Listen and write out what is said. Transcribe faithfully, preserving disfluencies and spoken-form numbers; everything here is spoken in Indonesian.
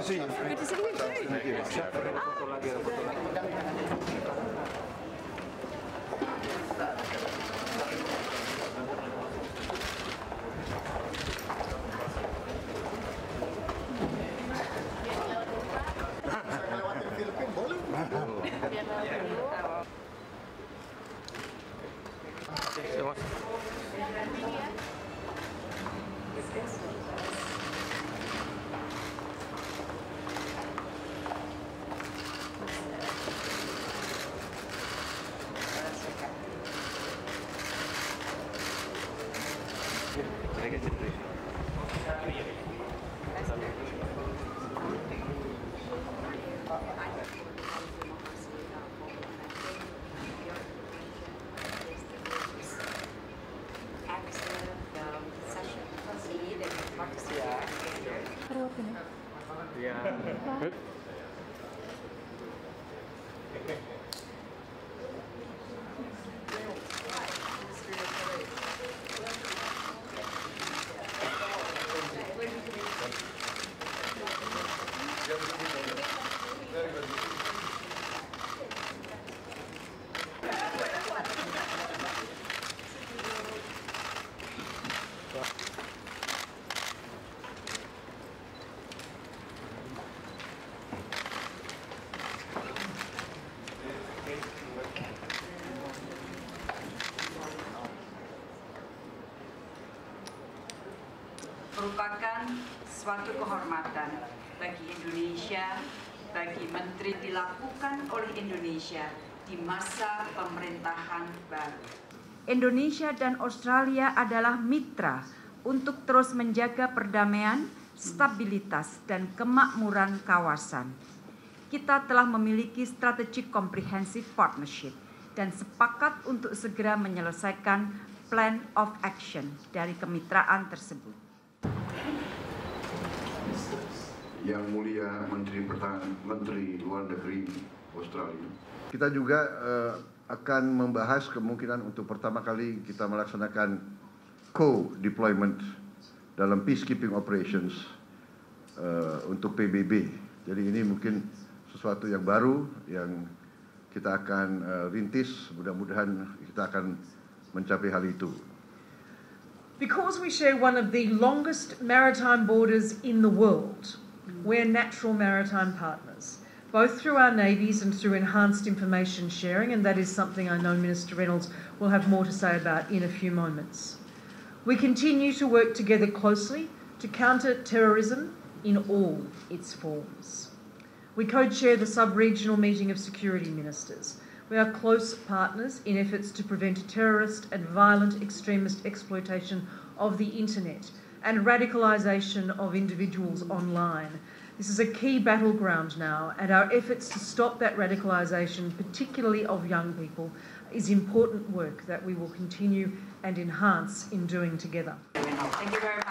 see you. Good to see you too. Thank you. Merupakan suatu kehormatan bagi Indonesia, bagi menteri dilakukan oleh Indonesia di masa pemerintahan baru. Indonesia dan Australia adalah mitra untuk terus menjaga perdamaian, stabilitas, dan kemakmuran kawasan. Kita telah memiliki strategic comprehensive partnership dan sepakat untuk segera menyelesaikan plan of action dari kemitraan tersebut. Yang Mulia Menteri Pertahanan, Menteri Luar Negeri Australia. Kita juga uh, akan membahas kemungkinan untuk pertama kali kita melaksanakan co-deployment dalam peacekeeping operations uh, untuk P B B. Jadi ini mungkin sesuatu yang baru yang kita akan uh, rintis. Mudah-mudahan kita akan mencapai hal itu. Because we share one of the longest maritime borders in the world, we're natural maritime partners, both through our navies and through enhanced information sharing, and that is something I know Minister Reynolds will have more to say about in a few moments. We continue to work together closely to counter terrorism in all its forms. We co-chair the sub-regional meeting of security ministers. We are close partners in efforts to prevent terrorist and violent extremist exploitation of the internet and radicalisation of individuals online. This is a key battleground now, and our efforts to stop that radicalisation, particularly of young people, is important work that we will continue and enhance in doing together. Thank you very much.